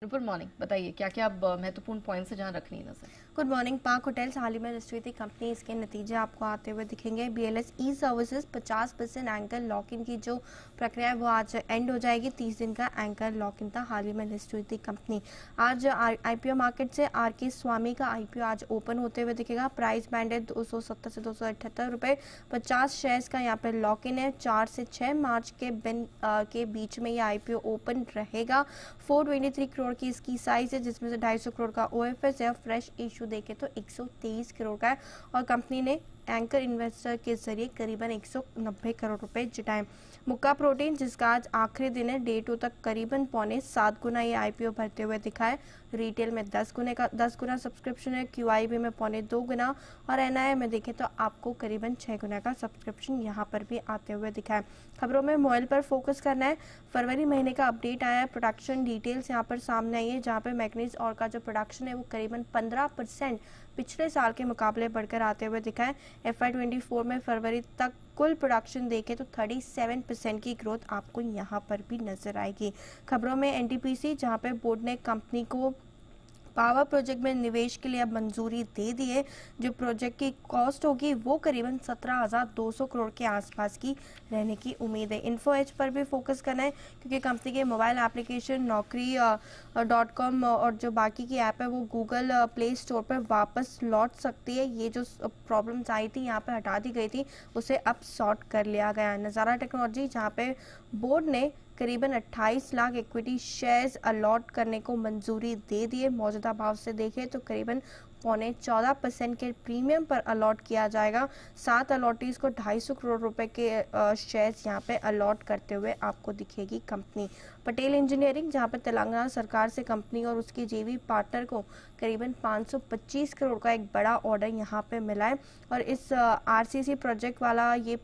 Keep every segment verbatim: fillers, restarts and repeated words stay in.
Good morning, बताइए क्या क्या अब महत्वपूर्ण पॉइंट्स है जहां रखनी है नजर। Good morning. पार्क होटल्स हाल ही में रजिस्टर हुई थी कंपनी, इसके नतीजे आपको आते हुए दिखेंगे। बीएलएस ई सर्विसेज पचास परसेंट एंकर लॉक इन की जो प्रक्रिया है वो आज एंड हो जाएगी। तीस दिन का एंकर लॉक इन था। हाल ही में रजिस्टर हुई थी कंपनी। आज आईपीओ मार्केट से आर के स्वामी का आईपीओ आज ओपन होते हुए दिखेगा। प्राइस बैंड है दो सौ सत्तर से दो सौ अठहत्तर रुपए। पचास शेयर्स का यहाँ पे लॉक इन है। चार से छह मार्च के बिन आ, के बीच में ये आईपीओ ओपन रहेगा। फोर ट्वेंटी थ्री करोड़ की इसकी साइज है, जिसमें से ढाई सौ करोड़ का ओएफएस है। फ्रेश इशू देखे तो एक सौ तेईस करोड़ का है और कंपनी ने एंकर इन्वेस्टर के जरिए करीबन एक सौ नब्बे करोड़ रुपए जुटाए। मुक्का प्रोटीन, जिसका आज आखिरी दिन है, डे टू तक करीबन पौने सात गुना ये आईपीओ भरते हुए दिखा है। रिटेल में दस गुने का दस गुना सब्सक्रिप्शन है। क्यूआईबी में पौने दो गुना और एनआई में देखें तो आपको करीबन छह गुना का सब्सक्रिप्शन यहाँ पर भी आते हुए दिखा है। खबरों में मोबाइल पर फोकस करना है। फरवरी महीने का अपडेट आया है। प्रोडक्शन डिटेल्स यहाँ पर सामने आई है, जहाँ पे मैग्नीज और का जो प्रोडक्शन है वो करीबन पंद्रह परसेंट पिछले साल के मुकाबले बढ़कर आते हुए दिखा है। एफ आई ट्वेंटी फोर में फरवरी तक कुल प्रोडक्शन देखें तो सैंतीस परसेंट की ग्रोथ आपको यहाँ पर भी नजर आएगी। खबरों में एनटीपीसी, जहाँ पे बोर्ड ने कंपनी को पावर प्रोजेक्ट में निवेश के लिए अब मंजूरी दे दी है। जो प्रोजेक्ट की कॉस्ट होगी वो करीबन सत्रह हजार दो सौ करोड़ के आसपास की रहने की उम्मीद है। इन्फो एज पर भी फोकस करना है, क्योंकि कंपनी के mobile application Naukri dot com और जो बाकी की ऐप है वो गूगल प्ले स्टोर पर वापस लौट सकती है। ये जो प्रॉब्लम्स आई थी यहाँ पे हटा दी गई थी, उसे अब सॉर्ट कर लिया गया। नज़ारा टेक्नोलॉजी, जहाँ पे बोर्ड ने करीबन अट्ठाईस लाख इक्विटी शेयर्स अलॉट करने को मंजूरी दे दी है। मौजूदा भाव से देखें तो करीबन पौने चौदह परसेंट के प्रीमियम पर अलॉट किया जाएगा। सात अलॉटीज को ढाई सौ करोड़ रुपए के शेयर्स यहाँ पे अलॉट करते हुए आपको दिखेगी कंपनी। पटेल इंजीनियरिंग, जहाँ पे तेलंगाना सरकार से कंपनी और उसके जेवी पार्टनर को करीबन पाँच सौ पच्चीस करोड़ का एक बड़ा ऑर्डर यहाँ पे मिला है और इस आरसीसी प्रोजेक्ट वाला ये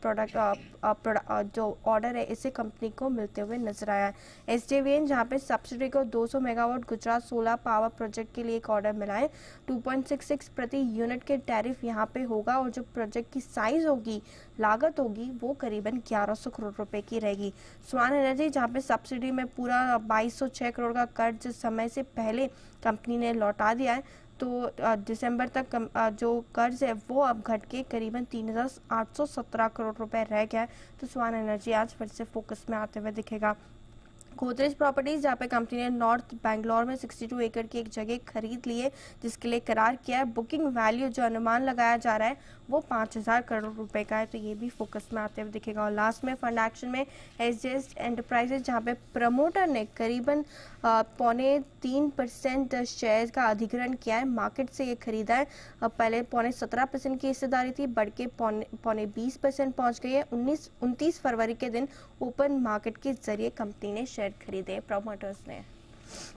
प्रोडक्ट जो ऑर्डर है इसे कंपनी को मिलते हुए नजर आया है। एसजेवीएन, जहाँ पे सब्सिडी को दो सौ megawatt Gujarat solar power project के लिए एक ऑर्डर मिला है। दो पॉइंट छह छह प्रति यूनिट के टैरिफ यहाँ पे होगा और जो प्रोजेक्ट की साइज होगी, लागत होगी, वो करीबन ग्यारह सौ करोड़ रुपए की रहेगी। स्वान एनर्जी, जहाँ पे सब्सिडी में पूरा बाईस सौ छह करोड़ का कर्ज समय से पहले कंपनी ने लौटा दिया है, तो दिसंबर तक जो कर्ज है वो अब घट के करीबन तीन हजार आठ सौ सत्रह करोड़ रुपए रह गया है। तो स्वान एनर्जी आज फिर से फोकस में आते हुए दिखेगा। गोदरेज प्रॉपर्टीज, जहाँ पे कंपनी ने नॉर्थ बैंगलोर में बासठ एकड़ की एक जगह खरीद ली है, जिसके लिए करार किया है। बुकिंग वैल्यू जो अनुमान लगाया जा रहा है वो पाँच हजार करोड़ रुपए का है, तो ये भी फोकस में आते हुए दिखेगा। और लास्ट में फंड एक्शन में एसजेएस एंटरप्राइजेज, जहाँ पे प्रमोटर ने करीबन पौने तीन परसेंट शेयर का अधिग्रहण किया है। मार्केट से ये खरीदा है। पहले पौने सत्रह परसेंट की हिस्सेदारी थी, बढ़ के पौने पौने बीस परसेंट पहुंच गई है। उन्नीस उनतीस फरवरी के दिन ओपन मार्केट के जरिए कंपनी ने शेयर खरीदे प्रमोटर्स ने।